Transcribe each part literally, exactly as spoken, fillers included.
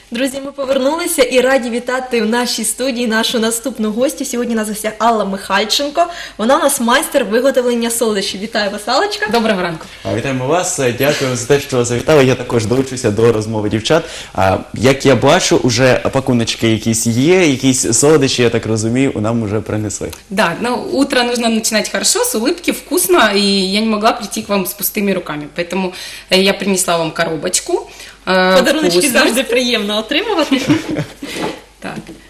Друзі, ми повернулися і раді вітати в нашій студії нашу наступну гостю. Сьогодні на гостях Алла Михальченко. Вона у нас майстер виготовлення солодощів. Вітаю вас, Аллочка. Доброго ранку. Вітаємо вас. Дякую за те, що завітали. Я також долучуся до розмови дівчат. Як я бачу, уже пакуночки якісь є, якісь солодощі, я так розумію, нам вже принесли. Да, но утро нужно начинать хорошо, с улыбки, вкусно, и я не могла прийти к вам с пустыми руками. Поэтому я принесла вам коробочку. Подаруночки завжди приємно отримувати. Так.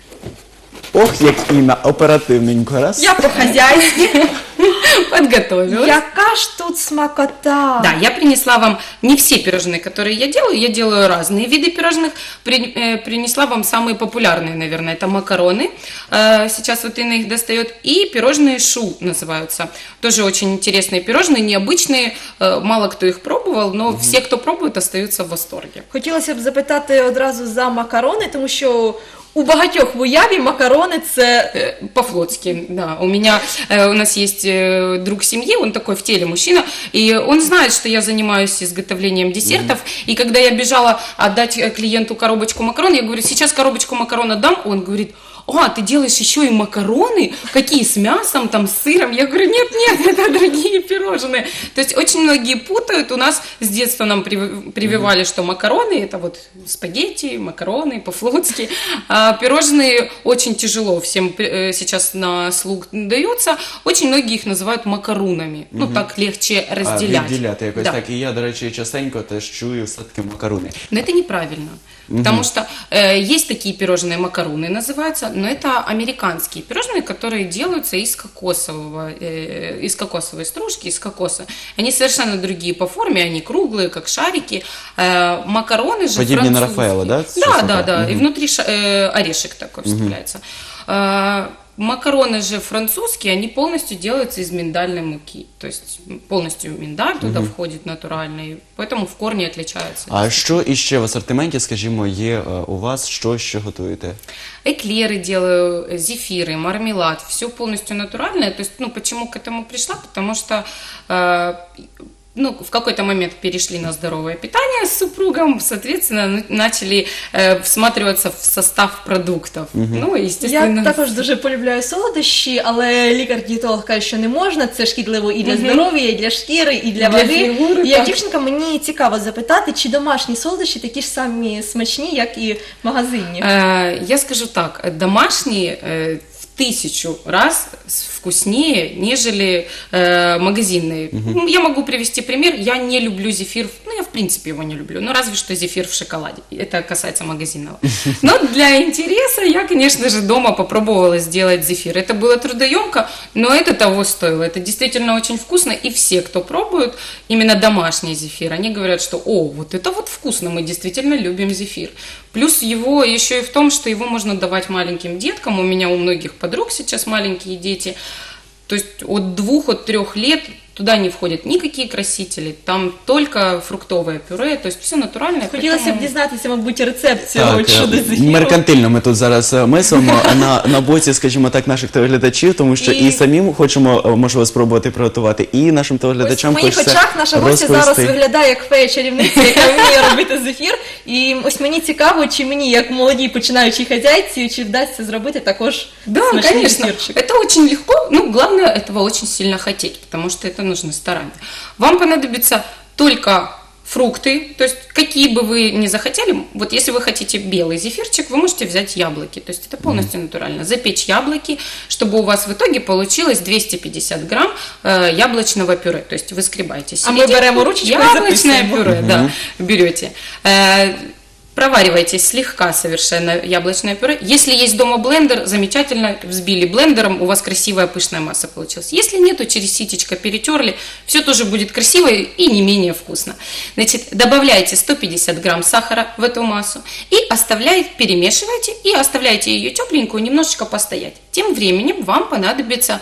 Ох, як Інна, оперативненько, раз. Я по-хазяйськи. Подготовилась. Яка ж тут смакота! Да, я принесла вам не все пирожные, которые я делаю, я делаю разные виды пирожных. При, э, принесла вам самые популярные, наверное, это макароны, э, сейчас вот Инна их достает, и пирожные шу называются. Тоже очень интересные пирожные, необычные, э, мало кто их пробовал, но mm-hmm. все, кто пробует, остаются в восторге. Хотілося б запитати одразу за макарони, тому що у багатьох в уяві макарони це... По-флотски, да. У меня, э, у нас есть э, друг семьи, он такой в теле мужчина, и он знает, что я занимаюсь изготовлением десертов, mm-hmm. и когда я бежала отдать клиенту коробочку макарон, я говорю, сейчас коробочку макарона дам, он говорит... А, ты делаешь еще и макароны? Какие, с мясом, там, с сыром? Я говорю, нет, нет, это другие пирожные. То есть очень многие путают. У нас с детства нам прививали, что макароны, это вот спагетти, макароны, по-флотски. А пирожные очень тяжело всем сейчас на слух даются. Очень многие их называют макаронами. Ну, так легче разделять. А, відділяти якось, да. Так. І я, до речі, частенько теж чую все-таки макарони. Но это неправильно. Угу. Потому что э, есть такие пирожные, макароны называются, но это американские пирожные, которые делаются из кокосового, э, из кокосовой стружки, из кокоса. Они совершенно другие по форме, они круглые, как шарики. Э, макароны же подобные на Рафаэлло, да? Да, да, да. Угу. И внутри ша- э, орешек такой вставляется. Угу. Э, Макароны же французские, они полностью делаются из миндальной муки. То есть полностью миндаль туда угу. входит натуральный, поэтому в корне отличаются. А що іще в асортименті, скажімо, є у вас, що ще готуєте? Эклеры делаю, зефиры, мармелад, все полностью натуральное. То есть, ну, почему к этому пришла? Потому что... Э, Ну, в какой-то момент перешли на здоровое питание с супругом, соответственно, начали э, всматриваться в состав продуктов. Угу. Ну, естественно... Я також дуже полюбляю солодощі, але лікар-дієтолог каже, що не можна, це шкідливо і для угу. здоров'я, і для шкіри, і для, для ваги. Фігури, і як дівчинка, мені цікаво запитати, чи домашні солодощі такі ж самі смачні, як і магазинні? Э, я скажу так, домашние... Э, тысячу раз вкуснее, нежели э, магазинные. Угу. Я могу привести пример. Я не люблю зефир. Ну, я в принципе его не люблю. Ну, разве что зефир в шоколаде. Это касается магазинного. Но для интереса я, конечно же, дома попробовала сделать зефир. Это было трудоемко, но это того стоило. Это действительно очень вкусно. И все, кто пробует именно домашний зефир, они говорят, что о, вот это вот вкусно, мы действительно любим зефир. Плюс его еще и в том, что его можно давать маленьким деткам. У меня у многих подруг сейчас маленькие дети. То есть от двух, от трех лет туда не входят никакие красители, там только фруктовое пюре, то есть все натуральное. Хотілося б поэтому... дізнатися, мабуть, рецепт цього чуда зефіру. Меркантильно ми тут зараз мислимо на, на боці, скажімо так, наших телеглядачів, тому що і, і самим хочемо, можливо, спробувати приготувати, і нашим телеглядачам хочеться розповісти. В моїх очах наша гостя зараз виглядає як фея-чарівниця, яка вміє робити зефір. І ось мені цікаво, чи мені, як молодій починаючій хазяйці, чи вдасться зробити також да, смачний зефірчик. зефірчик. Это очень легко, ну, главное этого очень сильно хотеть, потому что это нужно старание. Вам понадобится только фрукты, то есть какие бы вы ни захотели, вот если вы хотите белый зефирчик, вы можете взять яблоки, то есть это полностью mm-hmm. натурально. Запечь яблоки, чтобы у вас в итоге получилось двести пятьдесят грамм э, яблочного пюре, то есть вы скребаете серединку, а мы берем ручечку яблочное пюре, mm-hmm. да, берете. Э, Проваривайте слегка совершенно яблочное пюре. Если есть дома блендер, замечательно, взбили блендером, у вас красивая пышная масса получилась. Если нету, через ситечко перетерли, все тоже будет красиво и не менее вкусно. Значит, добавляйте сто пятьдесят грамм сахара в эту массу и оставляете, перемешивайте и оставляйте ее тепленькую немножечко постоять. Тем временем вам понадобится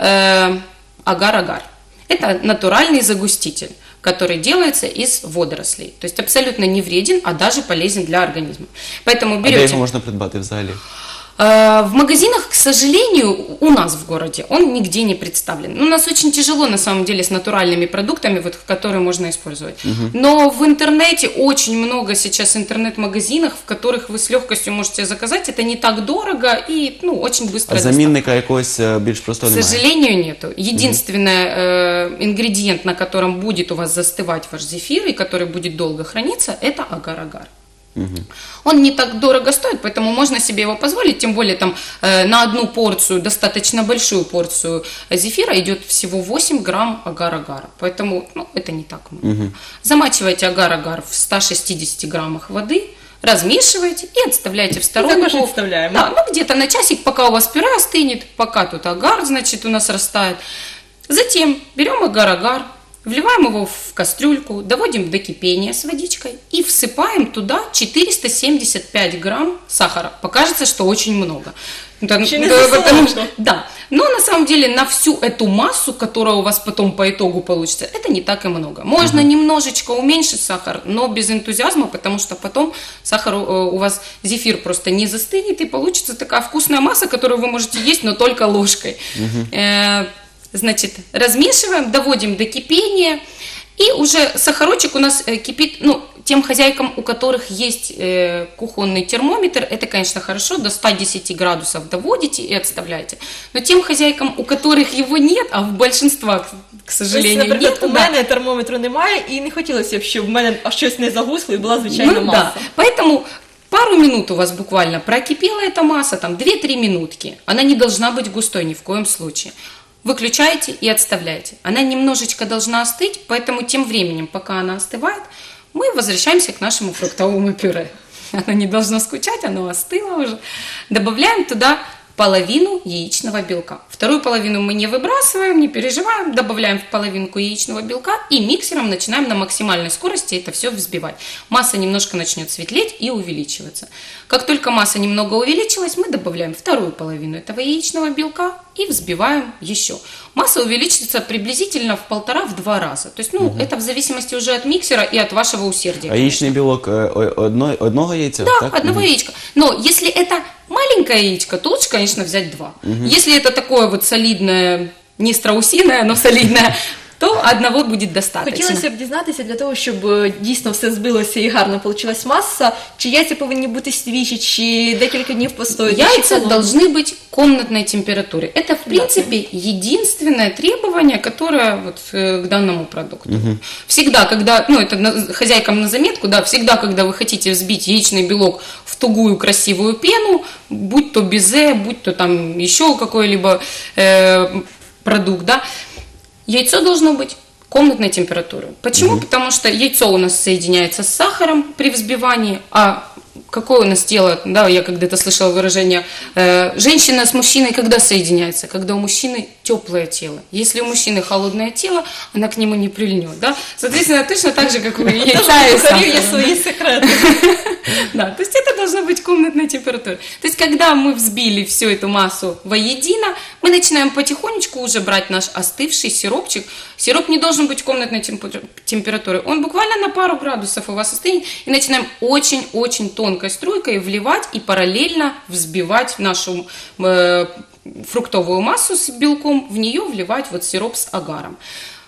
э, агар-агар. Это натуральный загуститель, который делается из водорослей. То есть абсолютно не вреден, а даже полезен для организма. Поэтому берете... А де його можна придбати взагалі? В магазинах, к сожалению, у нас в городе он нигде не представлен. У нас очень тяжело, на самом деле, с натуральными продуктами, вот, которые можно использовать. Угу. Но в интернете очень много сейчас интернет-магазинов, в которых вы с легкостью можете заказать. Это не так дорого и ну, очень быстро. А замінника якогось більш простого немає? К сожалению, нету. Единственный угу. э, ингредиент, на котором будет у вас застывать ваш зефир и который будет долго храниться, это агар-агар. Угу. Он не так дорого стоит, поэтому можно себе его позволить, тем более там э, на одну порцию, достаточно большую порцию зефира идет всего восемь грамм агар-агара, поэтому ну, это не так много. Угу. Замачивайте агар-агар в ста шестидесяти граммах воды, размешиваете и отставляете в сторонку. Отставляем. Да, ну где-то на часик, пока у вас пюре остынет, пока тут агар, значит, у нас растает. Затем берем агар-агар, вливаем его в кастрюльку, доводим до кипения с водичкой и всыпаем туда четыреста семьдесят пять грамм сахара. Покажется, что очень много. Еще не да, потому что, да, но на самом деле на всю эту массу, которая у вас потом по итогу получится, это не так и много. Можно угу. немножечко уменьшить сахар, но без энтузиазма, потому что потом сахар у вас, зефир просто не застынет и получится такая вкусная масса, которую вы можете есть, но только ложкой. Угу. Э, Значит, размешиваем, доводим до кипения, и уже сахарочек у нас кипит, ну, тем хозяйкам, у которых есть э, кухонный термометр, это, конечно, хорошо, до ста десяти градусов доводите и отставляете. Но тем хозяйкам, у которых его нет, а в большинства, к сожалению, ось, наприклад, нет. У мене термометру немає, і не хотілося б, щоб в мене щось не загусло і була звичайна ну, маса. Да. Поэтому пару минут у вас буквально прокипела эта масса, там две-три минутки, она не должна быть густой ни в коем случае. Выключаете и отставляете. Она немножечко должна остыть, поэтому тем временем, пока она остывает, мы возвращаемся к нашему фруктовому пюре. Оно не должно скучать, оно остыло уже. Добавляем туда половину яичного белка. Вторую половину мы не выбрасываем, не переживаем, добавляем в половинку яичного белка и миксером начинаем на максимальной скорости это все взбивать. Масса немножко начнет светлеть и увеличиваться. Как только масса немного увеличилась, мы добавляем вторую половину этого яичного белка и взбиваем еще. Масса увеличится приблизительно в полтора-два раза. То есть, ну, угу. это в зависимости уже от миксера и от вашего усердия. А яичный белок одно, одного яйца? Да, так? одного угу. яичка. Но если это маленькое яичко, то лучше, конечно, взять два. Угу. Если это такое вот солидное, не страусиное, но солидное, то одного буде достатньо. Хотілося б дізнатися, для того, щоб дійсно все збилося і гарно вийшла маса, чи яйця повинні бути свіжі, чи декілька днів постоять? Яйца должны быть комнатной температуры. Это, в принципе, единственное требование, которое вот к данному продукту. Угу. Всегда, когда, ну, это на, хозяйкам на заметку, да, всегда, когда вы хотите взбить яичный белок в тугую красивую пену, будь то безе, будь то там еще какой-либо э, продукт, да, яйцо должно быть комнатной температуры. Почему? Угу. Потому что яйцо у нас соединяется с сахаром при взбивании, а какое у нас тело, да, я когда-то слышала выражение, э, женщина с мужчиной когда соединяется? Когда у мужчины теплое тело. Если у мужчины холодное тело, она к нему не прильнет, да? Соответственно, точно так же, как у яйца и сахара. Есть свои секреты. Да, то есть это должна быть комнатная температура. То есть когда мы взбили всю эту массу воедино, мы начинаем потихонечку уже брать наш остывший сиропчик. Сироп не должен быть комнатной температуры. Он буквально на пару градусов у вас остынет. И начинаем очень-очень тонкой струйкой вливать и параллельно взбивать нашу э, фруктовую массу с белком, в нее вливать вот сироп с агаром.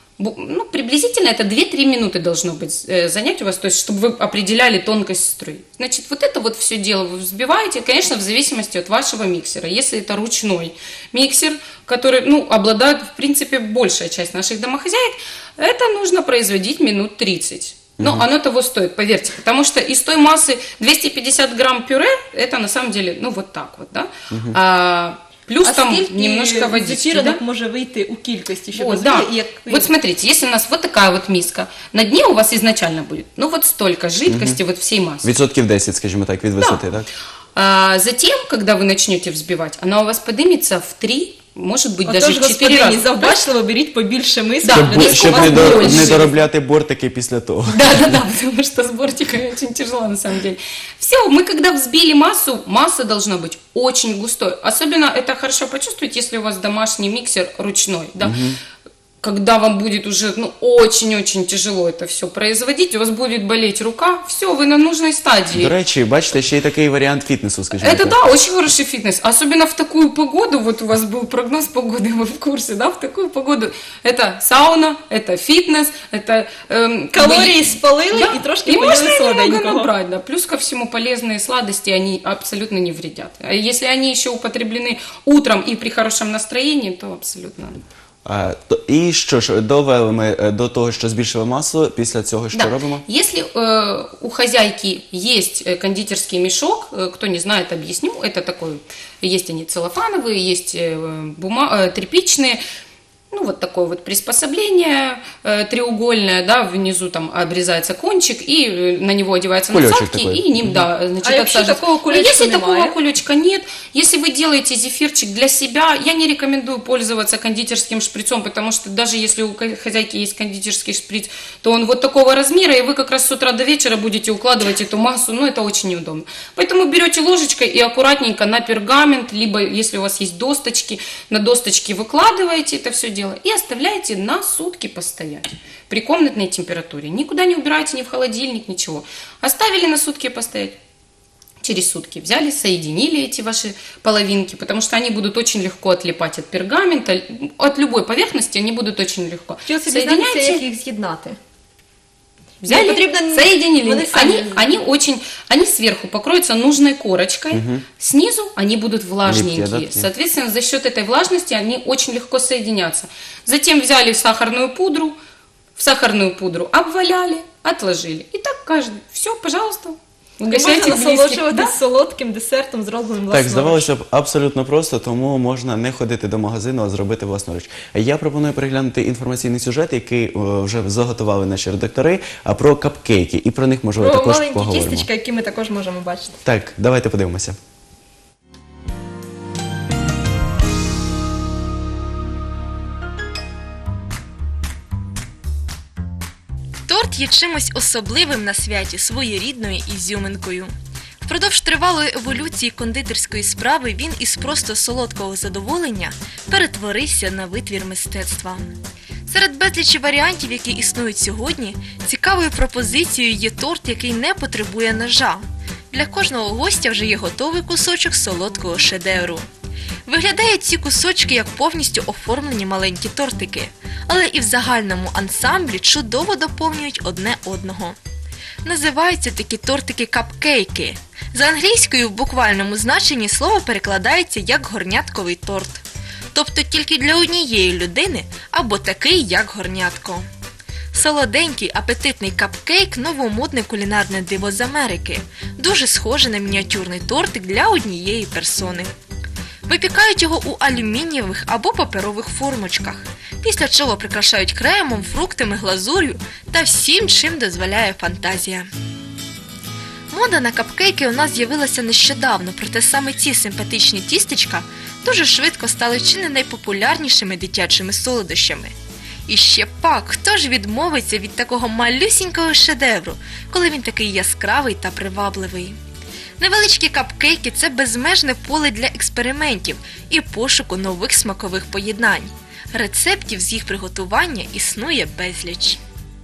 Ну, приблизительно это две-три минуты должно быть э, занять у вас, то есть, чтобы вы определяли тонкость струи. Значит, вот это вот все дело вы взбиваете, конечно, в зависимости от вашего миксера. Если это ручной миксер, который, ну, обладает, в принципе, большая часть наших домохозяек, это нужно производить минут тридцать. Но угу. оно того стоит, поверьте, потому что из той массы двести пятьдесят грамм пюре, это на самом деле, ну, вот так вот, да, угу. а, плюс а там немножко водички, зефіринок да? може вийти у кількості, щоб вот, да. як... Вот смотрите, если у нас вот такая вот миска, на дне у вас изначально будет, ну, вот столько жидкости, угу. вот всей массы. Відсотків десять, скажімо так, від висоти, да. так? А затем, когда вы начнете взбивать, она у вас поднимется в три, может быть, Отож, даже в четыре раза. завбачливо беріть побільше мисок. Да, щоб щоб не, до, не доробляти бортики після того. Да, да, да, потому что с бортиками очень тяжело на самом деле. Все, мы когда взбили массу, масса должна быть очень густой. Особенно это хорошо почувствовать, если у вас домашний миксер ручной, да. Угу. когда вам будет уже ну, очень-очень тяжело это все производить, у вас будет болеть рука, все, вы на нужной стадии. До речі, бачите, ще й такий варіант фітнесу, скажімо Это так. да, очень хороший фитнес. Особенно в такую погоду, вот у вас был прогноз погоды, вы в курсе, да, в такую погоду. Это сауна, это фитнес, это... Эм, Калории спалили да, и трошки и можно поели немного сладенького. набрать, да. Плюс ко всему полезные сладости, они абсолютно не вредят. А если они еще употреблены утром и при хорошем настроении, то абсолютно... А, то- і що ж, довели ми е, до того, що збільшили масу, після цього що Да. робимо? Если э, у хозяйки есть э, кондитерский мешок, э, кто не знает, объясню, это такой, есть они целлофановые, есть э, бума- э, тряпичные, ну вот такое вот приспособление э, треугольное, да, внизу там обрезается кончик, и э, на него одеваются Кулечек насадки, такой. и ним, да, значит, А якщо отсаживается. такого А кулечка если немає? такого кулечка нет, если вы делаете зефирчик для себя, я не рекомендую пользоваться кондитерским шприцом, потому что даже если у ко- хозяйки есть кондитерский шприц, то он вот такого размера, и вы как раз с утра до вечера будете укладывать эту массу, ну это очень неудобно. Поэтому берете ложечкой и аккуратненько на пергамент, либо если у вас есть досточки, на досточки выкладываете это все дело и оставляете на сутки постоять при комнатной температуре. Никуда не убирайте, ни в холодильник, ничего. Оставили на сутки постоять. Через сутки взяли, соединили эти ваши половинки, потому что они будут очень легко отлипать от пергамента, от любой поверхности они будут очень легко. Хотілося б дізнатися, як їх з'єднати. Взяли, Не потребно- соединили. вони самі- Они, они очень, они сверху покроются нужной корочкой, снизу они будут влажненькие. Липкие, да, такие? Соответственно, за счет этой влажности они очень легко соединятся. Затем взяли сахарную пудру, в сахарную пудру обваляли, отложили. И так каждый. Все, пожалуйста. Можна Угощайте близких. насолоджуватись Да. солодким десертом, зробленим Так, власноруч. здавалося б, абсолютно просто, тому можна не ходити до магазину, а зробити власноруч. Я пропоную переглянути інформаційний сюжет, який о, вже заготували наші редактори, а про капкейки. І про них, можливо, Про також маленькі поговоримо. тістечка, які ми також можемо бачити. Так, давайте подивимося. Торт є чимось особливим на святі, своєрідною ізюминкою. Впродовж тривалої еволюції кондитерської справи він із просто солодкого задоволення перетворився на витвір мистецтва. Серед безлічі варіантів, які існують сьогодні, цікавою пропозицією є торт, який не потребує ножа. Для кожного гостя вже є готовий кусочок солодкого шедевру. Виглядають ці кусочки як повністю оформлені маленькі тортики, але і в загальному ансамблі чудово доповнюють одне одного. Називаються такі тортики капкейки. За англійською в буквальному значенні слово перекладається як горнятковий торт. Тобто тільки для однієї людини або такий, як горнятко. Солоденький, апетитний капкейк – новомодне кулінарне диво з Америки. Дуже схоже на мініатюрний тортик для однієї персони. Випікають його у алюмінієвих або паперових формочках, після чого прикрашають кремом, фруктами, глазур'ю та всім, чим дозволяє фантазія. Мода на капкейки у нас з'явилася нещодавно, проте саме ці симпатичні тістечка дуже швидко стали чи не найпопулярнішими дитячими солодощами. І ще пак, хто ж відмовиться від такого малюсінького шедевру, коли він такий яскравий та привабливий? Невеличкі капкейки – це безмежне поле для експериментів і пошуку нових смакових поєднань. Рецептів з їх приготування існує безліч.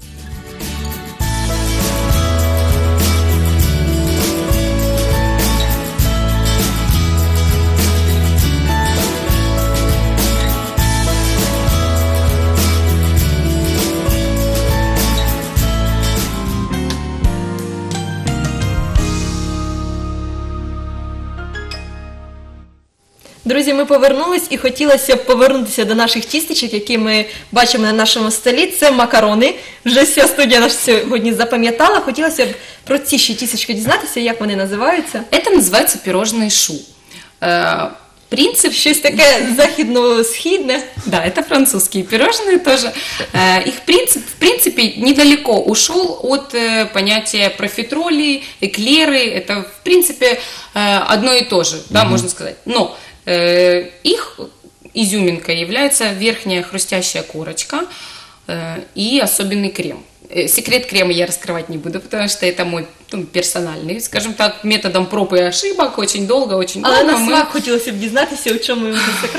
Друзі, ми повернулись і хотілося б повернутися до наших тістечок, які ми бачимо на нашому столі. Це макарони. Вже вся студія нас сьогодні запам'ятала. Хотілося б про ці ще тістечки дізнатися, як вони називаються. Это называется пирожные шу. Э, Принцип... Щось таке західно-східне. Да, это французские пирожные тоже. Э, Их принцип, в принципе, недалеко ушел от э, понятия профитроли, эклеры. Это, в принципе, э, одно и то же, да, можно сказать. Но э, их изюминкой является верхняя хрустящая корочка э, и особенный крем. Э, Секрет крема я раскрывать не буду, потому что это мой ну, персональный, скажем так, методом проб и ошибок, очень долго, очень долго. Але на мы- смак хотілося б дізнатися, у чому його секрет.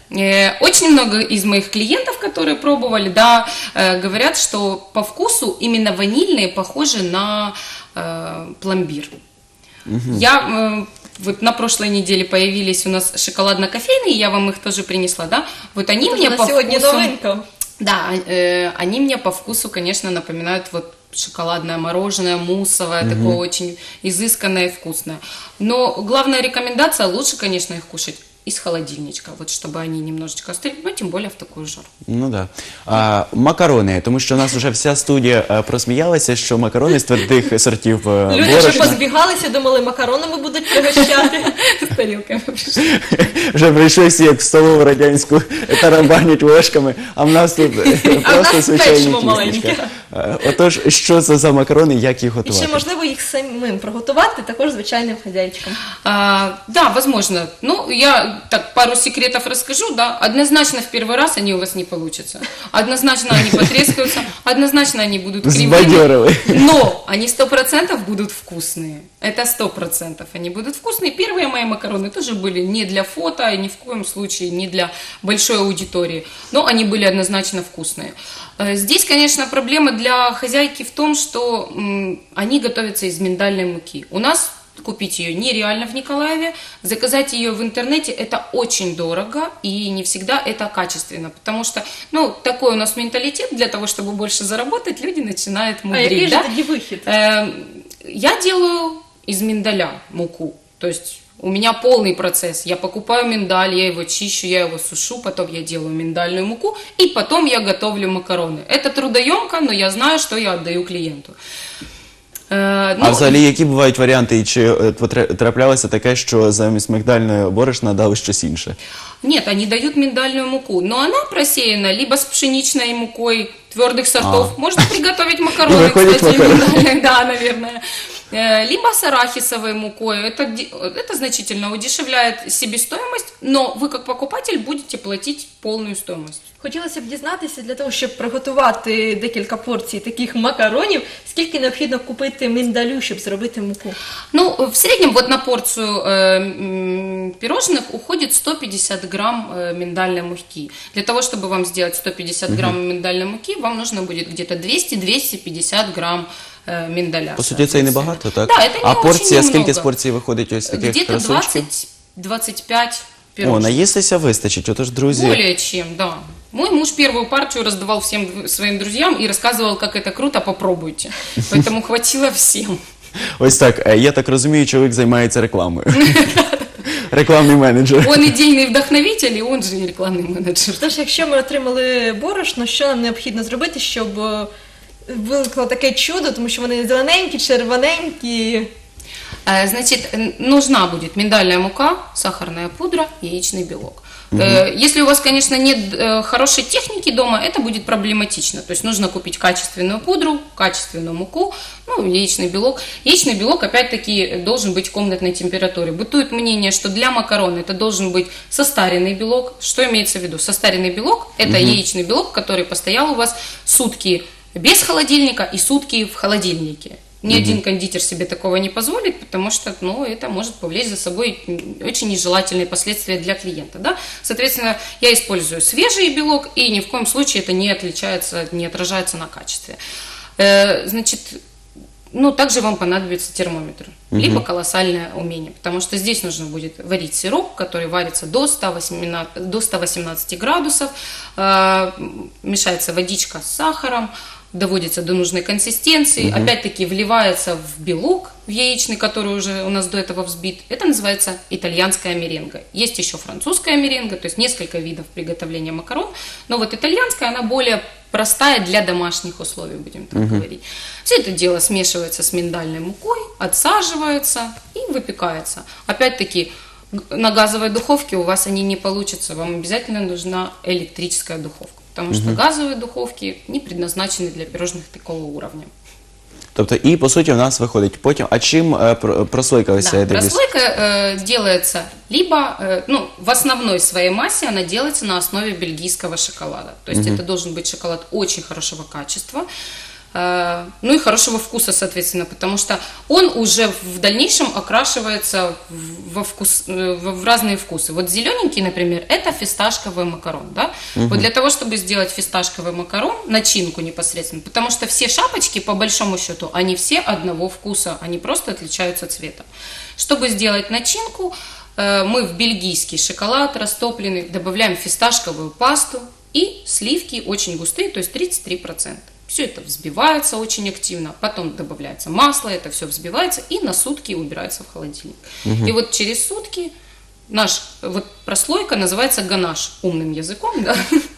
Очень много из моих клиентов, которые пробовали, да, говорят, что по вкусу именно ванильные похожи на э, пломбир. Угу. Я... Вот на прошлой неделе появились у нас шоколадно-кофейные, я вам их тоже принесла, да? Вот они это мне по сегодня вкусу... новинка. Да, э, они мне по вкусу, конечно, напоминают вот шоколадное мороженое, муссовое, угу. такое очень изысканное и вкусное. Но главная рекомендация, лучше, конечно, их кушать из холодильничка, вот чтобы они немножечко остыли, ну, тем более в такую жару. Ну, да. А, макарони, тому що у нас вже вся студія а, просміялася, що макарони з твердих сортів борошна. Люди вже позбігалися, думали, макаронами будуть пригощати. З тарілками прийшли. Вже прийшли всі, як в столову радянську, тарабанять ложками, а в нас тут просто звичайні тістечка. Отож, що це за макарони, як їх готувати? І чи можливо їх самим приготувати, також звичайним хазяйчиком? А, да, возможно. Ну, я так пару секретов расскажу, да. Однозначно в первый раз они у вас не получатся. Однозначно они потрескаются, однозначно они будут кривыми. Но они сто процентов будут вкусные. Это сто процентов они будут вкусные. Первые мои макароны тоже были не для фото, и ни в коем случае не для большой аудитории. Но они были однозначно вкусные. Здесь, конечно, проблема для хозяйки в том, что м, они готовятся из миндальной муки. У нас купить ее нереально в Николаеве, заказать ее в интернете это очень дорого и не всегда это качественно, потому что, ну, такой у нас менталитет, для того, чтобы больше заработать, люди начинают мудрить. А який да? же тоді вихід? Э, я делаю из миндаля муку, то есть у меня полный процесс. Я покупаю миндаль, я его чищу, я его сушу, потом я делаю миндальную муку, и потом я готовлю макароны. Это трудоемко, но я знаю, что я отдаю клиенту. Е, ну, а взагалі, які бувають варіанти, і чи траплялося таке, що замість мигдальної борошна дали щось інше? Нет, они дают миндальную муку, но она просеяна либо с пшеничной мукой твердых сортов, а. можно приготовить макароны, кстати, миндальные, да, наверное, либо с арахисовой мукой. Это, это значительно удешевляет себестоимость, но вы как покупатель будете платить полную стоимость. Хотілося б дізнатися, для того, щоб приготувати декілька порцій таких макаронів, скільки необхідно купити миндалю, щоб зробити муку? Ну, в среднем вот на порцию э, пирожных уходит сто пятьдесят грамм э, миндальной муки. Для того, чтобы вам сделать сто пятьдесят грамм угу. миндальной муки, вам нужно будет где-то двести - двести пятьдесят грамм э, миндаля. По суті, це і небагато, так? Да, это не а порція, очень скільки з порцій виходить ось таких где-то красунчиків? двадцать - двадцать пять пирожных. О, наїстися вистачить, отож, друзі. Более чем, да. Мой муж первую партию раздавал всем своим друзьям и рассказывал, как это круто, попробуйте. Поэтому хватило всем. Ось так, я так розумію, чоловік займається рекламою. Рекламний менеджер. Он ідейний вдохновитель, і он же і рекламний менеджер. Тож, якщо ми отримали борошно, що нам необхідно зробити, щоб виникло таке чудо, тому що вони зелененькі, червоненькі. Значит, нужна будет миндальная мука, сахарная пудра, яичный белок. Угу. Если у вас, конечно, нет хорошей техники дома, это будет проблематично. То есть нужно купить качественную пудру, качественную муку, ну, яичный белок. Яичный белок, опять-таки, должен быть в комнатной температуре. Бытует мнение, что для макарон это должен быть состаренный белок. Что имеется в виду? Состаренный белок – это угу. яичный белок, который постоял у вас сутки без холодильника и сутки в холодильнике. Ни один кондитер себе такого не позволит, потому что, ну, это может повлечь за собой очень нежелательные последствия для клиента, да. Соответственно, я использую свежий белок, и ни в коем случае это не отличается, не отражается на качестве. Значит, ну, также вам понадобится термометр, угу. либо колоссальное умение, потому что здесь нужно будет варить сироп, который варится до ста восемнадцати градусов, мешается водичка с сахаром, доводится до нужной консистенции, угу. опять-таки вливается в белок, в яичный, который уже у нас до этого взбит. Это называется итальянская меренга. Есть еще французская меренга, то есть несколько видов приготовления макарон, но вот итальянская, она более простая для домашних условий, будем так угу. говорить. Все это дело смешивается с миндальной мукой, отсаживается и выпекается. Опять-таки, на газовой духовке у вас они не получатся, вам обязательно нужна электрическая духовка. Потому угу. что газовые духовки не предназначены для пирожных такого уровня. Тобто, і, по суті, у нас виходить потім, а чим е, прослойка ось да, прослойка э, делается либо, э, ну, в основной своей массе она делается на основе бельгийского шоколада. То есть, угу. это должен быть шоколад очень хорошего качества. э, ну и хорошего вкуса, соответственно, потому что он уже в дальнейшем окрашивается во вкус, в разные вкусы. Вот зелененький, например, это фисташковый макарон, да? Угу. Вот для того, чтобы сделать фисташковый макарон, начинку непосредственно, потому что все шапочки, по большому счету, они все одного вкуса, они просто отличаются цветом. Чтобы сделать начинку, мы в бельгийский шоколад растопленный добавляем фисташковую пасту и сливки очень густые, то есть тридцать три процента. Все это взбивается очень активно, потом добавляется масло, это все взбивается и на сутки убирается в холодильник. Угу. И вот через сутки наш, вот прослойка называется ганаш умным языком, да?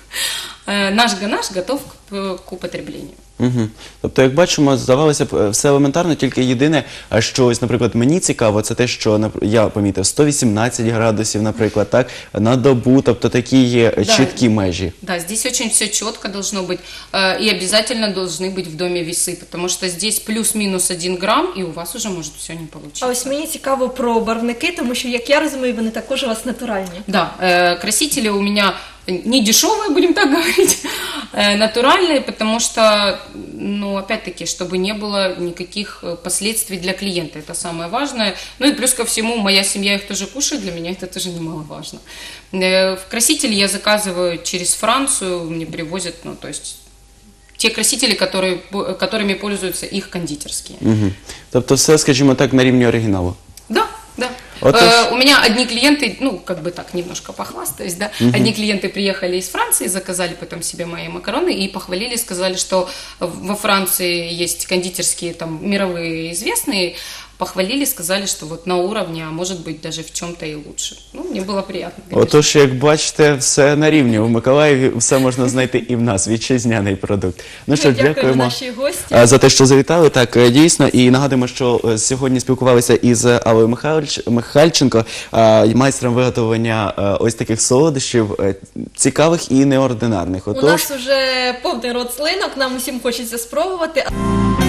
Наш ганаш готов к, к употреблению. Угу. Тобто, як бачимо, здавалося б, все елементарно, тільки єдине, що ось, наприклад, мені цікаво, це те, що я помітив, сто вісімнадцять градусів, наприклад, так, на добу, тобто такі є да, чіткі межі. Да, здесь очень все четко должно быть, и обязательно должны быть в доме весы, потому что здесь плюс-минус один грамм, и у вас уже может все не получиться. А ось мені цікаво про барвники, тому що, як я розумію, вони також у вас натуральні. Да, э, красители у меня не дешевые, будем так говорить, натуральные, потому что, ну, опять-таки, чтобы не было никаких последствий для клиента, это самое важное. Ну и плюс ко всему, моя семья их тоже кушает, для меня это тоже немаловажно. Красители я заказываю через Францию, мне привозят, ну, то есть те красители, которые, которыми пользуются их кондитерские. Угу. Тобто все, скажімо так, на рівні оригіналу? Да, да. Вот э, у меня одни клиенты, ну, как бы так, немножко похвастаюсь, да, угу. Одни клиенты приехали из Франции, заказали потом себе мои макароны и похвалили, сказали, что во Франции есть кондитерские, там, мировые известные, похвалили, сказали, что вот на уровне, а может быть даже в чем-то и лучше. Ну, мне было приятно. Отож, як бачите, все на рівні. У Миколаєві все можна знайти і в нас, вітчизняний продукт. Ну що, дякуємо дякуємо нашій гості за те, що завітали. Так, дійсно. І нагадуємо, що сьогодні спілкувалися із Аллою Михайлович, Михальченко, майстром виготовлення ось таких солодощів, цікавих і неординарних. Отож... У нас вже повний рот слинок, нам усім хочеться спробувати.